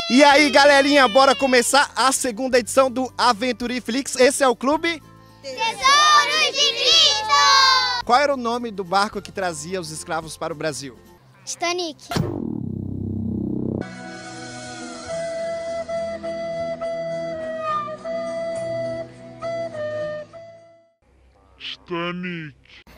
E aí, galerinha, bora começar a segunda edição do Aventuriflix. Esse é o clube Tesouro de Cristo! Qual era o nome do barco que trazia os escravos para o Brasil? Titanic. Titanic.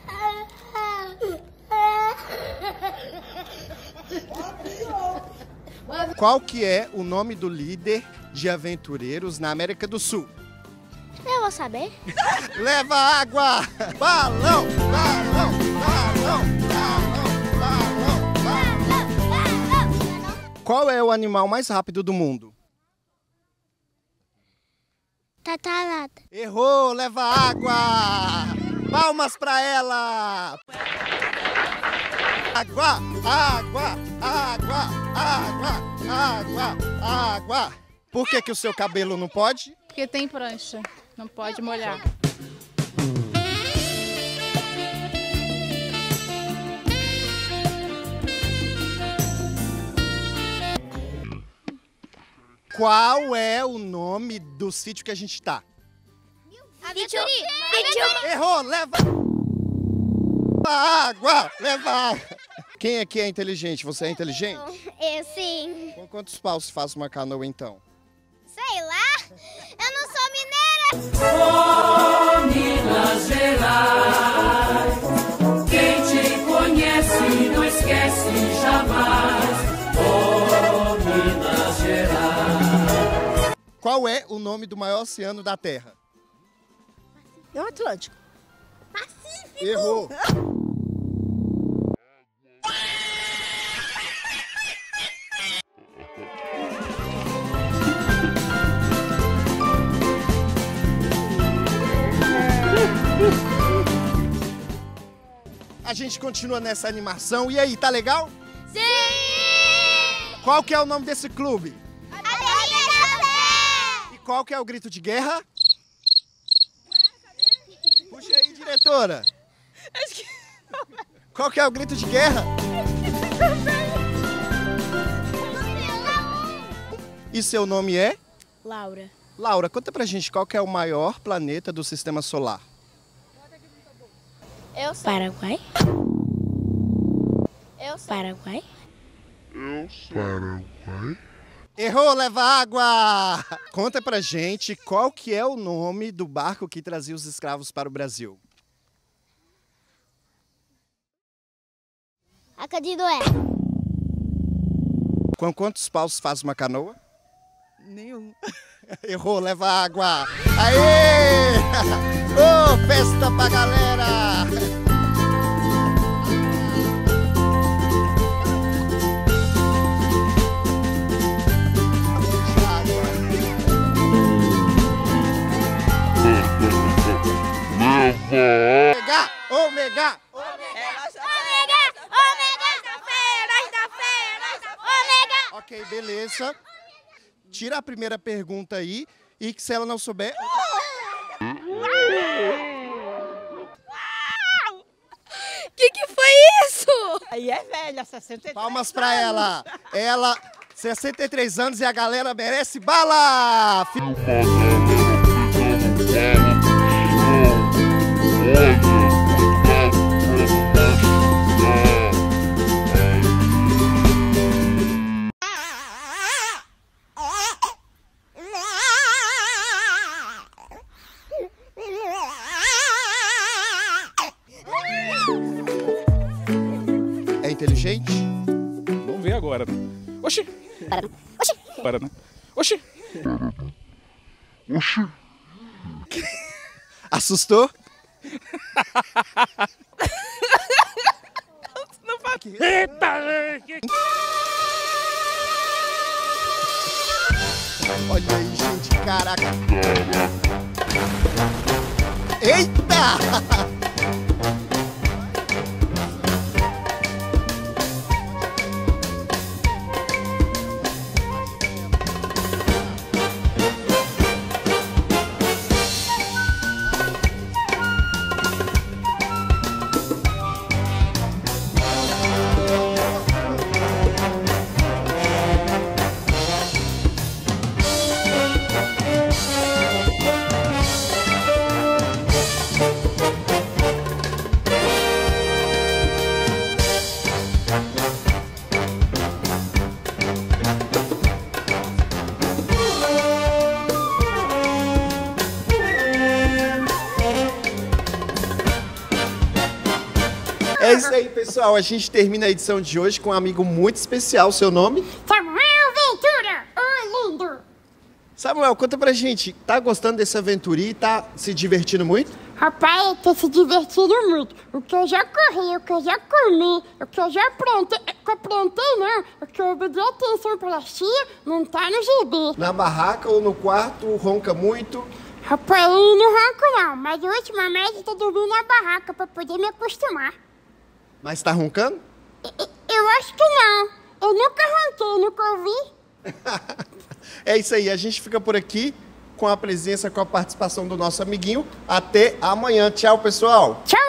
Qual que é o nome do líder de aventureiros na América do Sul? Eu vou saber. Leva água! Balão! Balão! Balão! Balão! Balão! Qual é o animal mais rápido do mundo? Tatarata. Errou! Leva água! Palmas pra ela! Água! Água! Água! Água! Água! Água! Por que o seu cabelo não pode? Porque tem prancha, não pode molhar. Qual é o nome do sítio que a gente tá? Errou! Leva água! Leva água! Quem aqui é inteligente? Você é inteligente? Eu sim. Com quantos paus se faz uma canoa, então? Sei lá. Eu não sou mineira. Oh, Minas Gerais, quem te conhece não esquece jamais. Oh, Minas Gerais. Qual é o nome do maior oceano da Terra? É o Atlântico. Pacífico. Errou! A gente continua nessa animação. E aí, tá legal? Sim! Qual que é o nome desse clube? E qual que é o grito de guerra? Puxa aí, diretora. Qual que é o grito de guerra? E seu nome é? Laura. Laura, conta pra gente qual que é o maior planeta do sistema solar. Eu sei. Paraguai. Eu sei. Paraguai. Paraguai. Errou, leva água! Conta pra gente qual que é o nome do barco que trazia os escravos para o Brasil. Acadidoé. Com quantos paus faz uma canoa? Nenhum. Errou, leva água! Aê! Ô, festa pra galera! Ômega! Ômega! Ômega! Ok, beleza. Tira a primeira pergunta aí e que se ela não souber... Que foi isso? Aí é velha, 63. Palmas pra ela. Ela, 63 anos e a galera merece bala! É inteligente? Vamos ver agora, né? Oxi! Para, né? Oxi! Oxi! Assustou? Não faz. Eita! Olha aí, gente, caraca. Eita! Pessoal, a gente termina a edição de hoje com um amigo muito especial. Seu nome? Samuel Ventura! Oi, lindo! Samuel, conta pra gente. Tá gostando dessa aventurinha e tá se divertindo muito? Rapaz, eu tô se divertindo muito. O que eu já corri, o que eu já comi, o que eu já aprontei... O que eu aprontei não, o que eu dei atenção pra tia, não tá no gibi. Na barraca ou no quarto, ronca muito? Rapaz, eu não ronco não, mas ultimamente eu tô dormindo na barraca pra poder me acostumar. Mas tá roncando? Eu acho que não. Eu nunca ronquei, nunca ouvi. É isso aí, a gente fica por aqui com a presença, com a participação do nosso amiguinho. Até amanhã. Tchau, pessoal. Tchau.